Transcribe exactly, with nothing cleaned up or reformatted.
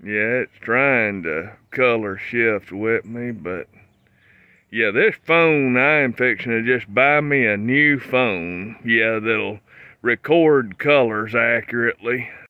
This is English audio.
Yeah, it's trying to color shift with me, but yeah, this phone, I am fixing to just buy me a new phone. Yeah, that'll record colors accurately.